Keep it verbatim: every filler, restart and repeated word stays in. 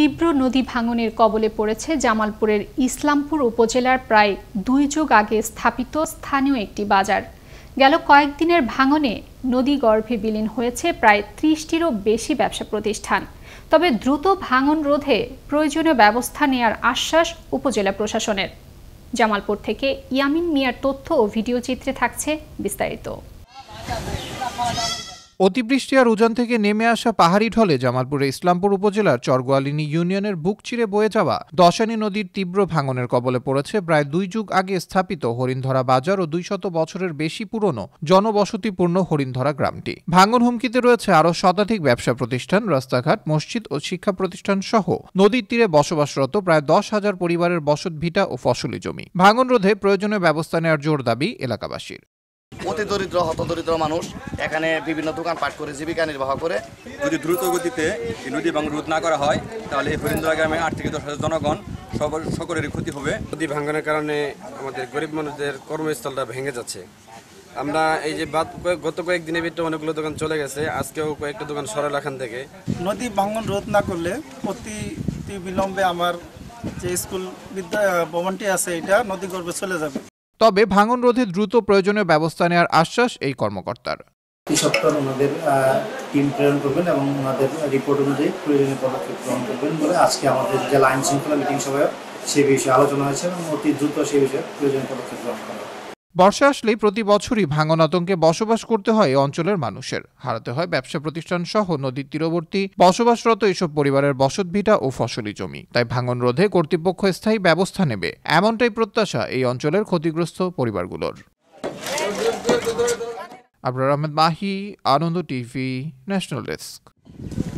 তীব্র নদী ভাঙনের কবলে পড়েছে জামালপুরের ইসলামপুর উপজেলার প্রায় দুই যুগ আগে স্থাপিত স্থানীয় একটি বাজার। গেল কয়েকদিনের ভাঙনে নদী গর্ভে বিলীন হয়েছে প্রায় ত্রিশটিরও বেশি ব্যবসা প্রতিষ্ঠান। তবে দ্রুত ভাঙন রোধে প্রয়োজনীয় ব্যবস্থা নেয়ার আশ্বাস উপজেলা প্রশাসনের। জামালপুর থেকে ইয়ামিন মিয়ার তথ্য ও ভিডিও চিত্রে থাকছে বিস্তারিত। অতিবৃষ্টি আর উজান থেকে নেমে আসা পাহাড়ি ঢলে জামালপুরের ইসলামপুর উপজেলার চরগোয়ালিনী ইউনিয়নের বুক চিরে বয়ে যাওয়া দশানী নদীর তীব্র ভাঙনের কবলে পড়েছে প্রায় দুই যুগ আগে স্থাপিত হরিণধরা বাজার ও দুইশত বছরের বেশি পুরনো জনবসতিপূর্ণ হরিণধরা গ্রামটি। ভাঙন হুমকিতে রয়েছে আরও শতাধিক ব্যবসা প্রতিষ্ঠান, রাস্তাঘাট, মসজিদ ও শিক্ষা প্রতিষ্ঠান সহ নদীর তীরে বসবাসরত প্রায় দশ হাজার পরিবারের বসতভিটা ও ফসলি জমি। ভাঙন রোধে প্রয়োজনীয় ব্যবস্থা নেওয়ার জোর দাবি এলাকাবাসীর। অতি দরিদ্র হতদরিদ্র মানুষ এখানে বিভিন্ন দোকানপাট করে জীবিকা নির্বাহ করে। যদি দ্রুত গতিতে নদী ভাঙন রোধ না করা হয় তাহলে এই হরিণধরা গ্রামে আট থেকে দশ হাজার জনগণ সবার সকলেরই ক্ষতি হবে। নদী ভাঙনের কারণে আমাদের গরিব মানুষদের কর্মস্থলটা ভেঙে যাচ্ছে। আমরা এই যে গত কয়েকদিনের ভিতরে অনেকগুলো দোকান চলে গেছে, আজকেও কয়েকটা দোকান সরাল এখান থেকে। নদী ভাঙন রোধ না করলে অতি বিলম্বে আমার যে স্কুল বিদ্যা ভবনটি আছে এটা নদী গর্ভে চলে যাবে। তবে ভাঙন রোধে দ্রুত প্রয়োজনীয় ব্যবস্থা নেওয়ার আশ্বাস এই কর্মকর্তার। সপ্তাহ ওনাদের টিম প্রেরণ করবেন এবং ওনাদের রিপোর্ট অনুযায়ী প্রয়োজনীয় পদক্ষেপ গ্রহণ করবেন বলে আজকে আমাদের জেলা আইন শৃঙ্খলা মিটিং সভায় সে বিষয়ে আলোচনা হয়েছে এবং অতি দ্রুত সেই বিষয়ে প্রয়োজনীয় পদক্ষেপ গ্রহণ করা। বর্ষা আসলেই প্রতি বছরই ভাঙন আতঙ্কে বসবাস করতে হয় এই অঞ্চলের মানুষের। হারাতে হয় ব্যবসা প্রতিষ্ঠান সহ নদীর তীরবর্তী বসবাসরত এসব পরিবারের বসতভিটা ও ফসলি জমি। তাই ভাঙন রোধে কর্তৃপক্ষ স্থায়ী ব্যবস্থা নেবে, এমনটাই প্রত্যাশা এই অঞ্চলের ক্ষতিগ্রস্ত পরিবারগুলোর। Abrar Ahmed Mahi, Ananda TV, national desk.